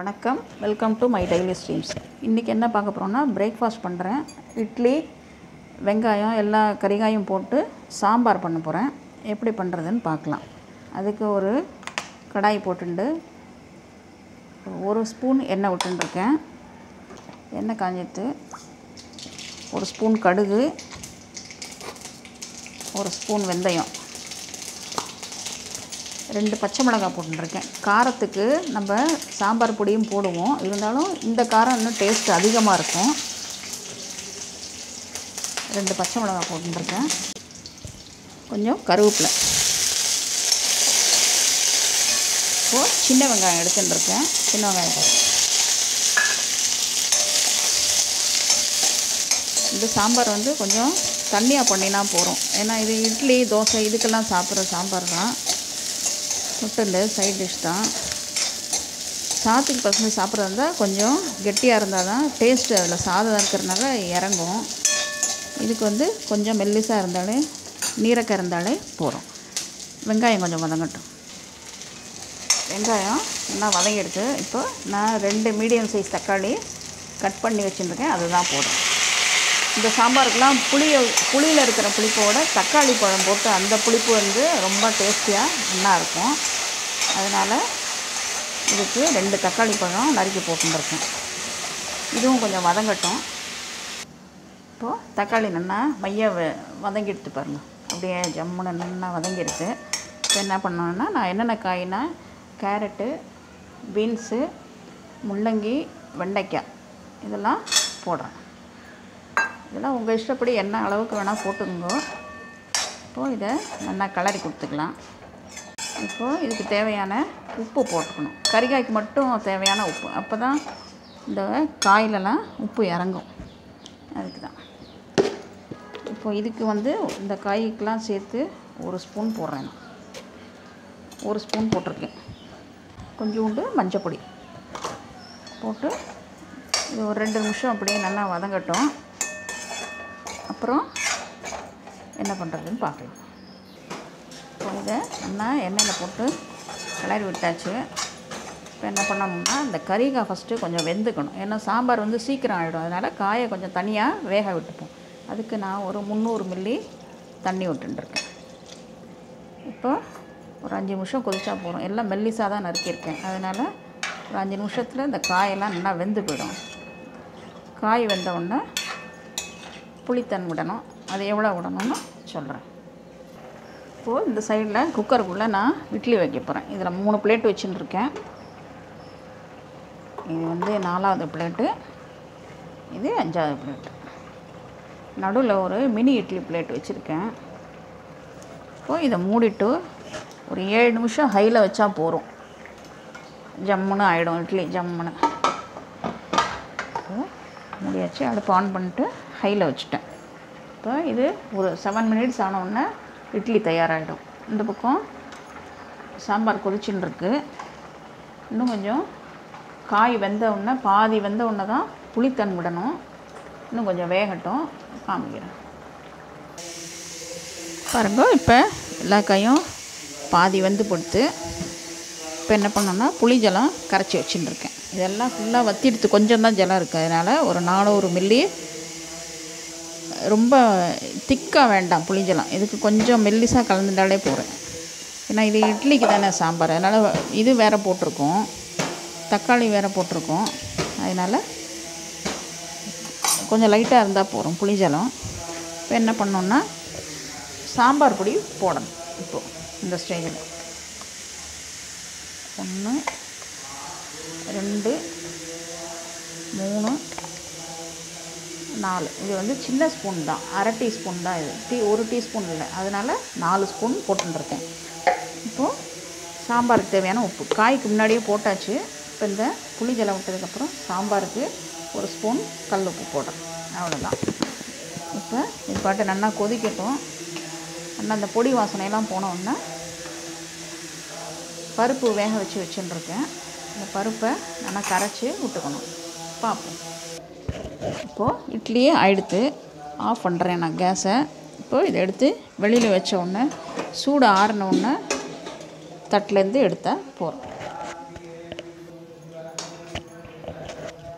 வணக்கம், welcome to my daily streams. இன்றைக்கி என்ன பார்க்க போகிறோன்னா, பிரேக்ஃபாஸ்ட் பண்ணுறேன். இட்லி, வெங்காயம், எல்லா கறிகாயும் போட்டு சாம்பார் பண்ண போகிறேன். எப்படி பண்ணுறதுன்னு பார்க்கலாம். அதுக்கு ஒரு கடாய் போட்டுண்டு 1 ஸ்பூன் எண்ணெய் விட்டுருக்கேன். எண்ணெய் காஞ்சிட்டு 1 ஸ்பூன் கடுகு, 1 ஸ்பூன் வெந்தயம், 2 பச்சை மிளகாய் போட்டுருக்கேன். காரத்துக்கு நம்ம சாம்பார் பொடியும் போடுவோம், இருந்தாலும் இந்த காரம் இன்னும் டேஸ்ட் அதிகமாக இருக்கும். 2 பச்சை மிளகாய் போட்டுருக்கேன். கொஞ்சம் கருவேப்பிலை. இப்போது சின்ன வெங்காயம் எடுத்துட்டுருக்கேன். சின்ன வெங்காயம் இந்த சாம்பார் வந்து கொஞ்சம் தண்ணியாக பண்ணினா போகிறோம். ஏன்னா இது இட்லி, தோசை இதுக்கெல்லாம் சாப்பிட்ற சாம்பார் தான். முட்டை சைட் டிஷ் தான். சாத்துக்கு பசங்க சாப்பிட்றதா இருந்தால் கொஞ்சம் கெட்டியாக இருந்தால் தான் டேஸ்ட்டு அதில் சாதம் இருக்கிறதுனால இறங்கும். இதுக்கு வந்து கொஞ்சம் மெல்லிசாக இருந்தாலே, நீரக்காய் இருந்தாலே போகிறோம். வெங்காயம் கொஞ்சம் வதங்கட்டும். வெங்காயம் நல்லா வதங்கிடுது. இப்போ நான் 2 மீடியம் சைஸ் தக்காளி கட் பண்ணி வச்சுருக்கேன், அதுதான் போடும். இந்த சாம்பாருக்கெலாம் புளியில் இருக்கிற புளிப்போட தக்காளி பழம் போட்டு அந்த புளிப்பு வந்து ரொம்ப டேஸ்டியாக நல்லா இருக்கும். அதனால் இதுக்கு 2 தக்காளி பழம் நறுக்கி போட்டுருக்கேன். இதுவும் கொஞ்சம் வதங்கட்டும். இப்போது தக்காளி நல்லா வதங்கிடுத்து பாருங்கள். அப்படியே ஜம்முன்னு நல்லா வதங்கிடுது. இப்போ என்ன பண்ணணுன்னா, நான் என்னென்ன காய்னா கேரட்டு, பீன்ஸு, முள்ளங்கி, வெண்டைக்காய் இதெல்லாம் போடுறேன். இதெல்லாம் உங்கள் இஷ்டப்படி என்ன அளவுக்கு வேணால் போட்டுக்கோங்க. இப்போது இதை நல்லா கிளறி கொடுத்துக்கலாம். இப்போது இதுக்கு தேவையான உப்பு போட்டுக்கணும். கறிகாய்க்கு மட்டும் தேவையான உப்பு, அப்போ தான் இந்த காயிலெல்லாம் உப்பு இறங்கும். அதுக்கு தான். இப்போது இதுக்கு வந்து இந்த காய்க்கெலாம் சேர்த்து 1 ஸ்பூன் போடுறேன். 1 ஸ்பூன் போட்டிருக்கேன். கொஞ்சோண்டு மஞ்சள் பொடி போட்டு இது ஒரு 2 நிமிஷம் அப்படியே நல்லா வதங்கட்டும். அப்புறம் என்ன பண்ணுறதுன்னு பார்க்கலாம். இப்போ இதை நல்லா எண்ணெயில் போட்டு கிளறி விட்டாச்சு. இப்போ என்ன பண்ணோம்னா, இந்த கறிகாய் ஃபஸ்ட்டு கொஞ்சம் வெந்துக்கணும். ஏன்னா சாம்பார் வந்து சீக்கிரம் ஆகிடும். அதனால் காயை கொஞ்சம் தனியாக வேக விட்டுப்போம். அதுக்கு நான் ஒரு 300 மில்லி தண்ணி விட்டுருக்கேன். இப்போ ஒரு 5 நிமிஷம் கொதிச்சா போகிறோம். எல்லாம் மெல்லிசாக தான் நறுக்கியிருக்கேன். அதனால் ஒரு 5 நிமிஷத்தில் இந்த காயெல்லாம் நல்லா வெந்து போயிடும். காய் வெந்தவுடனே புளித்தண்ணி விடணும். அது எவ்வளோ விடணும்னு சொல்கிறேன். இப்போது இந்த சைடில் குக்கருக்குள்ளே நான் இட்லி வைக்க போகிறேன். இதில் 3 பிளேட் வச்சுட்டுருக்கேன். இது வந்து 4வது பிளேட்டு, இது 5வது பிளேட்டு. நடுவில் ஒரு மினி இட்லி பிளேட் வச்சுருக்கேன். இப்போது இதை மூடிட்டு ஒரு 7 நிமிஷம் ஹையில் வச்சா போகிறோம். ஜம்முன்னு ஆகிடும் இட்லி, ஜம்முன்னு. முடியாச்சு. அடுப்பு ஆன் பண்ணிட்டு ஹையில் வச்சுட்டேன். இப்போ இது ஒரு 7 மினிட்ஸ் ஆனவுடனே இட்லி தயாராகிடும். இந்த பக்கம் சாம்பார் கொதிச்சுன்னு இருக்கு. இன்னும் கொஞ்சம் காய் வெந்தவுடனே, பாதி வெந்தவுடனே தான் புளித்தண்ணி விடணும். இன்னும் கொஞ்சம் வேகட்டும், காமிக்கிறேன் பாருங்க. இப்போ எல்லா காயும் பாதி வெந்து கொடுத்து இப்போ என்ன பண்ணோன்னா, புளி ஜலம் கரைச்சி வச்சுட்டுருக்கேன். இதெல்லாம் ஃபுல்லாக வத்திடுத்து, கொஞ்சம் தான் ஜலம் இருக்குது. அதனால் ஒரு 400 மில்லி, ரொம்ப திக்காக வேண்டாம் புளிஜலம். இதுக்கு கொஞ்சம் மெல்லிசாக கலந்துட்டாலே போகிறேன். ஏன்னா இது இட்லிக்கு தானே சாம்பார், அதனால் இது வேறு போட்டிருக்கோம், தக்காளி வேறு போட்டிருக்கோம். அதனால் கொஞ்சம் லைட்டாக இருந்தால் போகிறோம் புளிஜலம். இப்போ என்ன பண்ணோன்னா, சாம்பார் பொடி போடணும். இப்போது இந்த ஸ்டேஜில் 1 2 3 4. இது வந்து சின்ன ஸ்பூன் தான், 1/2 டீஸ்பூன் தான். இது 1 டீஸ்பூன் இல்லை, அதனால் 4 ஸ்பூன் போட்டுருக்கேன். இப்போது சாம்பாருக்கு தேவையான உப்பு காய்க்கு முன்னாடியே போட்டாச்சு. இப்போ இந்த புளி ஜலம் விட்டதுக்கப்புறம் சாம்பாருக்கு 1 ஸ்பூன் கல் உப்பு போடுறேன். அவ்வளோதான். இப்போ இது பாட்டு நல்லா கொதிக்கட்டும். நல்லா அந்த பொடி வாசனையெல்லாம் போனோன்னா, பருப்பு வேக வச்சுருக்கேன். இந்த பருப்பை நல்லா கரைச்சி விட்டுக்கணும். பார்ப்போம். இப்போது இட்லியே ஆகிடுத்து. ஆஃப் பண்ணுறேன் நான் கேஸை. இப்போது இதை எடுத்து வெளியில் வச்ச உடனே, சூடு ஆறின உடனே தட்டிலேருந்து எடுத்தால் போகிறோம்.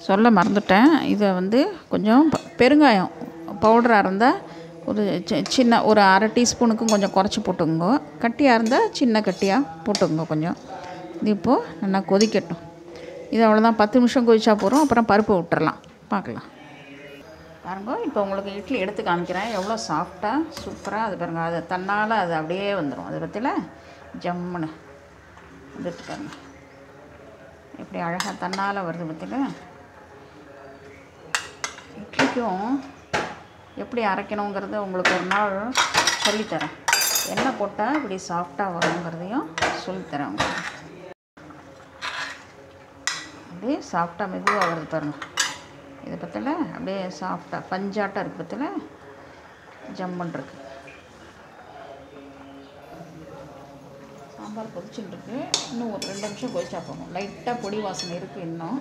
சொல்ல மறந்துட்டேன். இதை வந்து கொஞ்சம் பெருங்காயம் பவுடராக இருந்தால் ஒரு சின்ன ஒரு அரை டீஸ்பூனுக்கும் கொஞ்சம் குறைச்சி போட்டுக்கோங்க. கட்டியாக இருந்தால் சின்ன கட்டியாக போட்டுக்கோங்க கொஞ்சம். இது இப்போது நல்லா கொதிக்கட்டும். இது அவ்வளோதான், 10 நிமிஷம் கொதிச்சா போகிறோம். அப்புறம் பருப்பு விட்டுறலாம். பார்க்கலாம் பாருங்க. இப்போ உங்களுக்கு இட்லி எடுத்து காமிக்கிறேன். எவ்வளோ சாஃப்டாக சூப்பராக அது பாருங்க. அது தன்னால் அது அப்படியே வந்துடும். அதை பற்றியில் ஜம்முன்னு வந்துட்டு பாருங்க எப்படி அழகாக தன்னால் வருது பற்றியில். இட்லிக்கும் எப்படி அரைக்கணுங்கிறது உங்களுக்கு ஒரு நாள் சொல்லித்தரேன். எண்ணெய் போட்டால் இப்படி சாஃப்டாக வருங்கிறதையும் சொல்லித்தரேன் உங்களுக்கு. அப்படியே சாஃப்டாக மெதுவாக வருது பாருங்கள். இதை பற்றில அப்படியே சாஃப்டாக பஞ்சாட்டாக இருக்குது பற்றியில் ஜம்முன்னு இருக்குது. சாம்பார் கொதிச்சுட்டுருக்கு. இன்னும் ஒரு 2 நிமிஷம் கொதிச்சா போகும். லைட்டாக பொடி வாசனை இருக்குது. இன்னும்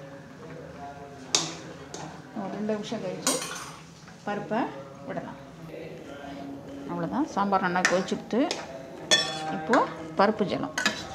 ஒரு 2 நிமிஷம் கழித்து பருப்பை விடலாம். அவ்வளோதான், சாம்பார் நல்லா கொதிச்சுட்டு இப்போது பருப்பு ஜலம்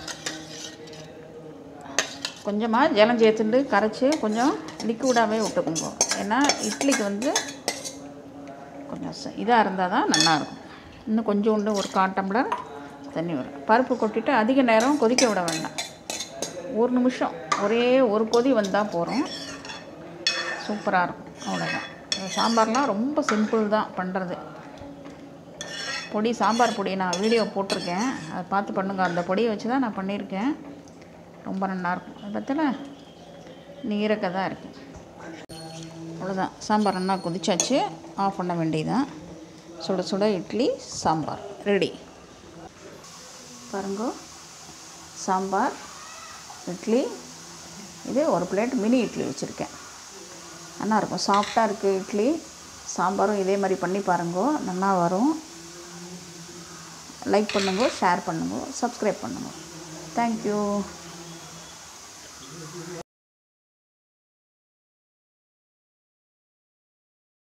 கொஞ்சமாக ஜலம் சேர்த்துட்டு கரைச்சி கொஞ்சம் லிக்விடாகவே விட்டுக்கோங்க. ஏன்னா இட்லிக்கு வந்து கொஞ்சம் இதாக இருந்தால் தான் நல்லாயிருக்கும். இன்னும் கொஞ்சோண்டு ஒரு 1/4 டம்ளர் தண்ணி வரும். பருப்பு கொட்டிட்டு அதிக நேரம் கொதிக்க விட வேண்டாம். 1 நிமிஷம் ஒரே ஒரு கொதி வந்தால் போகிறோம். சூப்பராக இருக்கும். அவ்வளோதான். சாம்பார்லாம் ரொம்ப சிம்பிள் தான் பண்ணுறது. பொடி சாம்பார் பொடி நான் வீடியோ போட்டிருக்கேன், அதை பார்த்து பண்ணுங்கள். அந்த பொடியை வச்சு தான் நான் பண்ணியிருக்கேன். ரொம்ப நல்லாயிருக்கும். அதை பற்றியில் நீரக்க தான் இருக்குது. அவ்வளோதான், சாம்பார் நல்லா கொதிச்சாச்சு. ஆஃப் பண்ண வேண்டியதுதான். சுட சுட இட்லி சாம்பார் ரெடி. பாருங்க, சாம்பார் இட்லி. இது ஒரு பிளேட் மினி இட்லி வச்சுருக்கேன். நல்லாயிருக்கும், சாஃப்டாக இருக்குது இட்லி. சாம்பாரும் இதே மாதிரி பண்ணி பாருங்க, நல்லா வரும். லைக் பண்ணுங்க, ஷேர் பண்ணுங்க, சப்ஸ்கிரைப் பண்ணுங்க. தேங்க்யூ.